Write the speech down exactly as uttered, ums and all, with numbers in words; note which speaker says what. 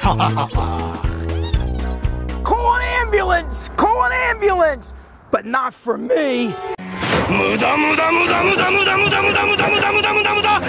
Speaker 1: Call an ambulance! Call an ambulance! But not for me! 無駄無駄無駄無駄無駄無駄無駄無駄無駄無駄無駄無駄